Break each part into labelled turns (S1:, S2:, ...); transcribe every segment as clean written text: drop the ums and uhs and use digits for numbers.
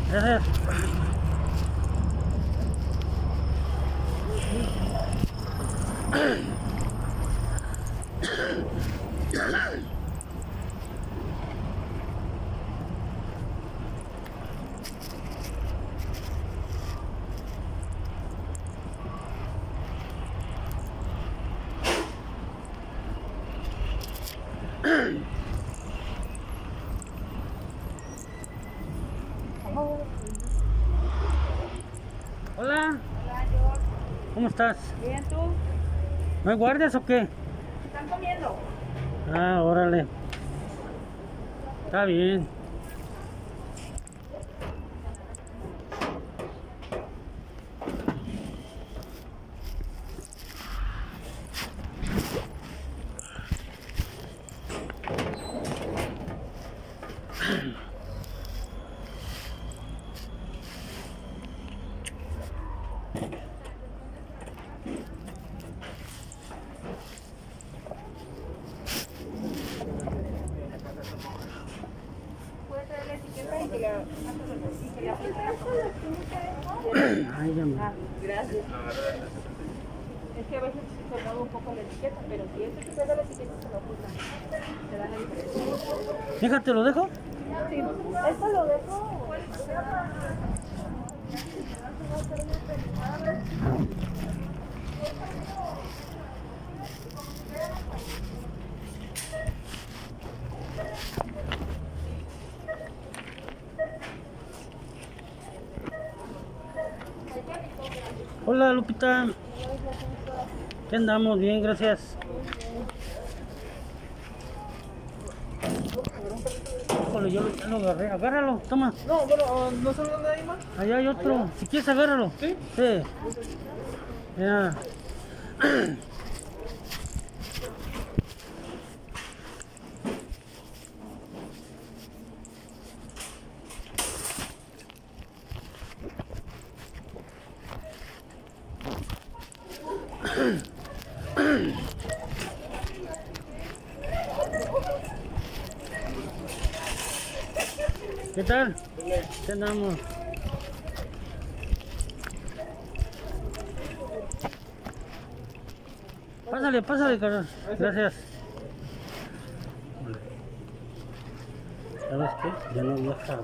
S1: Gracias. Hola.
S2: Hola, George.
S1: ¿Cómo estás?
S2: Bien, ¿tú?
S1: ¿No hay guardias o qué?
S2: ¿Están comiendo?
S1: Ah, órale. Está bien.
S2: ¿Puede traer la etiqueta y que la aplique la
S1: Ay, ya me...
S2: Ah, gracias. Es que a veces se mueve un poco la etiqueta, pero si es que pega la etiqueta se lo aplican. Se da la diferencia.
S1: Déjate, ¿lo dejo?
S2: Sí, esto lo dejo.
S1: Hola, Lupita. ¿Qué andamos? Bien, gracias. Híjole, yo ya lo agarré. Agárralo, toma.
S3: No, bueno, ¿no sabe dónde hay más?
S1: Allá hay otro. Si quieres, agárralo.
S3: ¿Sí?
S1: Sí. Ya. ¿Qué tal? ¿Qué andamos? Pásale, pásale, carnal. Gracias. ¿Sabes qué? Ya no había jabón.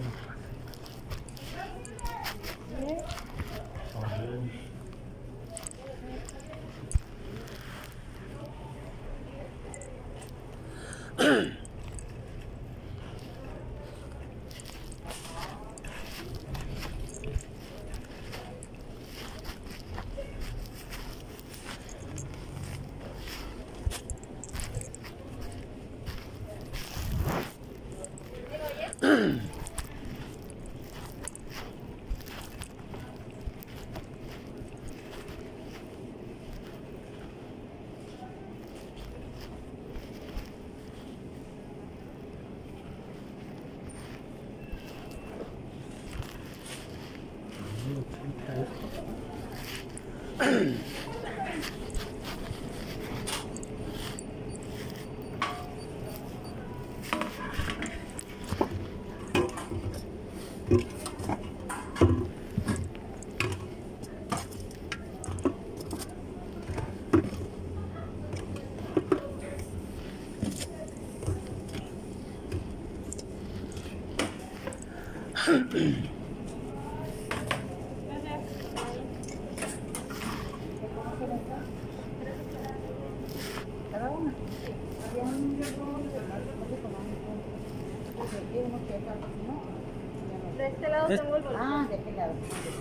S2: Cada una. Había un más económico. Uno que acá, ¿no? De este lado tengo el bolsillo. Ah, de aquel lado.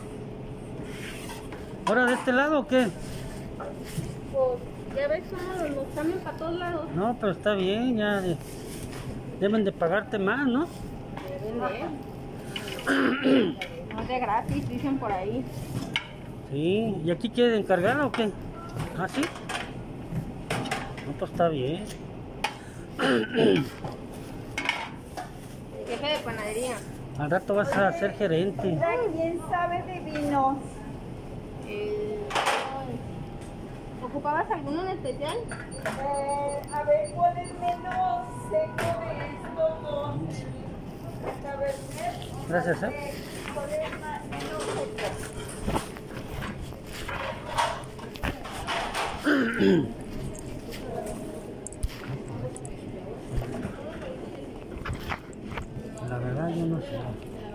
S1: ¿Ahora de este lado o qué?
S2: Pues ya ves cómo los cambian para todos lados.
S1: No, pero está bien, ya deben de pagarte más, ¿no?
S2: Deben de. No es de gratis, dicen por ahí.
S1: Sí, ¿y aquí quieren encargar o qué? ¿Ah, sí? No, pues está bien.
S2: Jefe de panadería.
S1: Al rato vas a ser gerente.
S4: ¿Quién sabe de vinos?
S2: ¿Ocupabas alguno en especial?
S4: A ver, ¿cuál es menos seco de estos dos? Cabernet
S1: Gracias, La verdad yo no sé.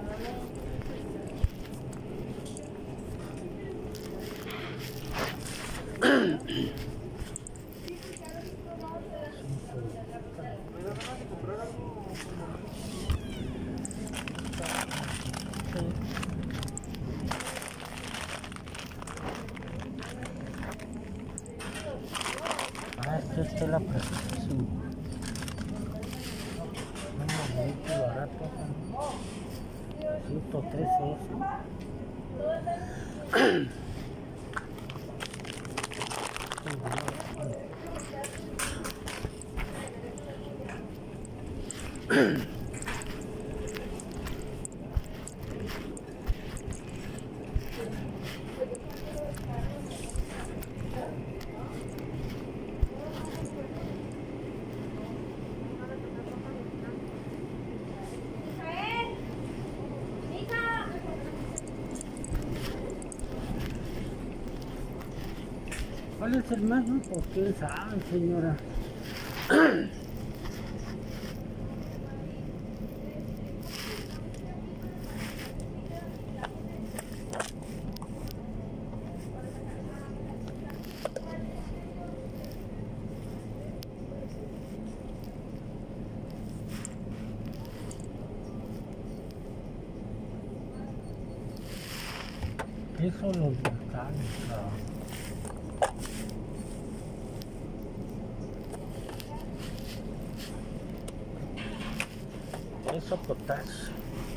S1: Esta es la presentación. Un vehículo barato. 113 ¿Cuál es el más? No? ¿Por quién sabe, señora? Eso los volcanes, Eso potasio.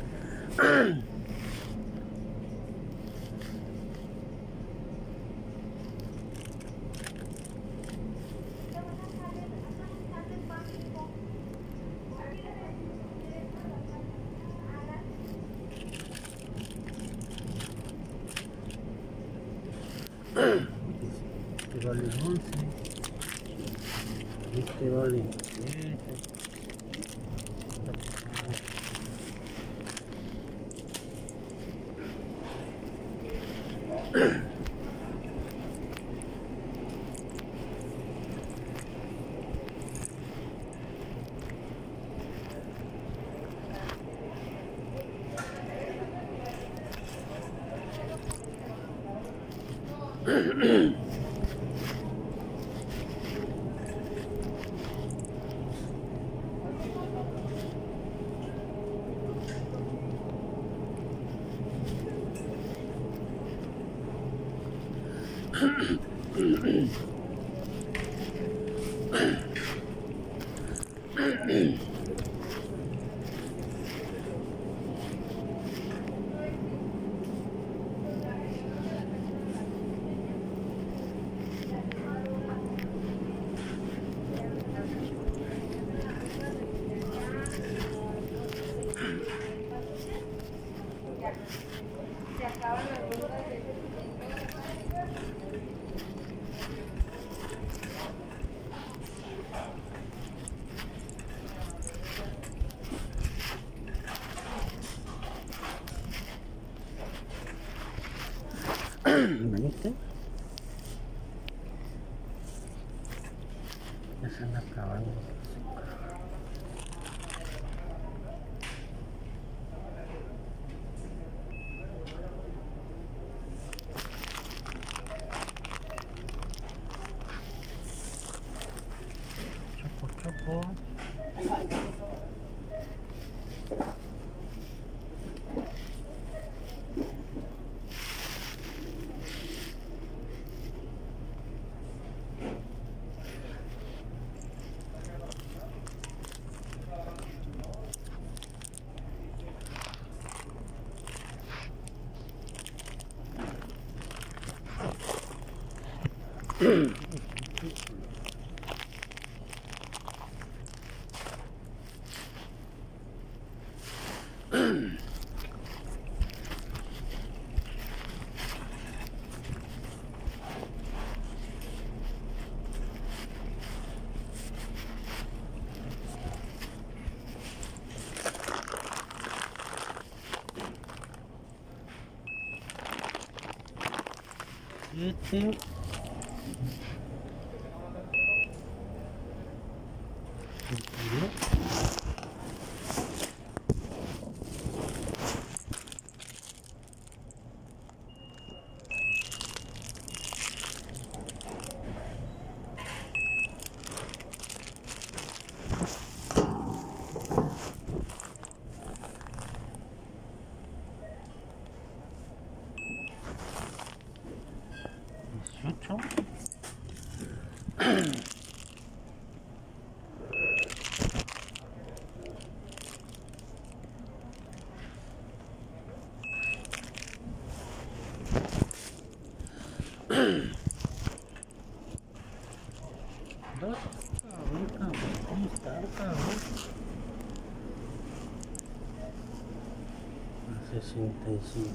S1: Este vale 11. Este vale 7. ¿Veniste? Ya se han acabado. Chopo, chopo. 17, 18. Dos. Cabrón, ¿cómo está, cabrón? 65.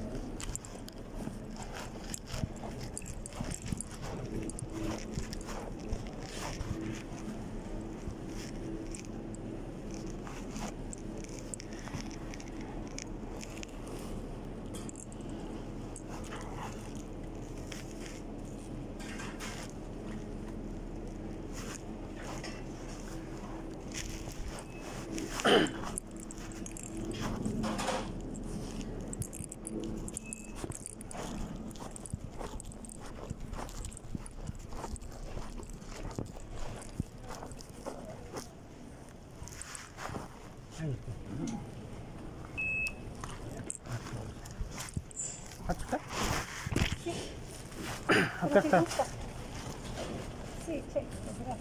S1: Acá está.
S2: Sí, sí, gracias.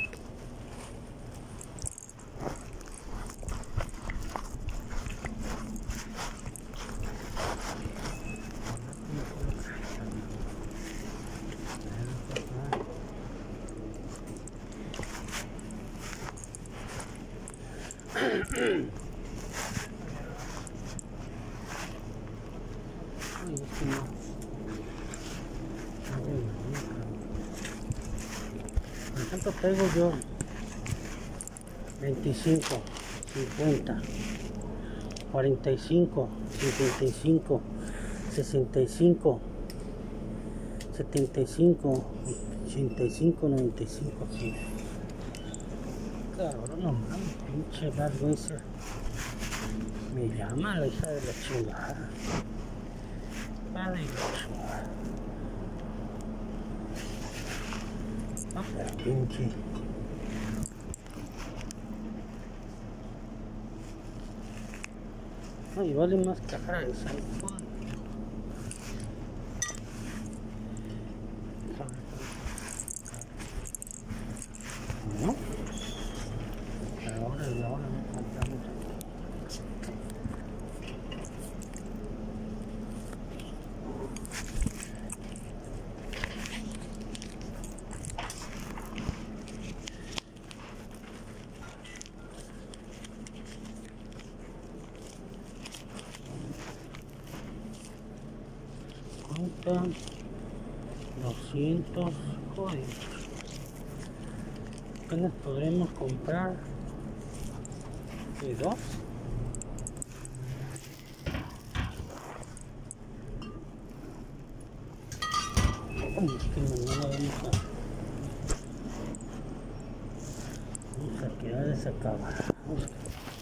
S1: Ay, es que no. Por ejemplo, traigo yo 25, 50, 45, 55, 65, 75, 85, 95, sí. Cabrón, no mames, pinche vergüenza. Me llama la hija de la chingada. Vale, la chingada. Ah, pero pinche. No, y vale más cara esa. ¿No? Ahora no compramos. Cuenta 200 códigos. Apenas podremos comprar de 2. Es que mañana vamos a quedar desacabados.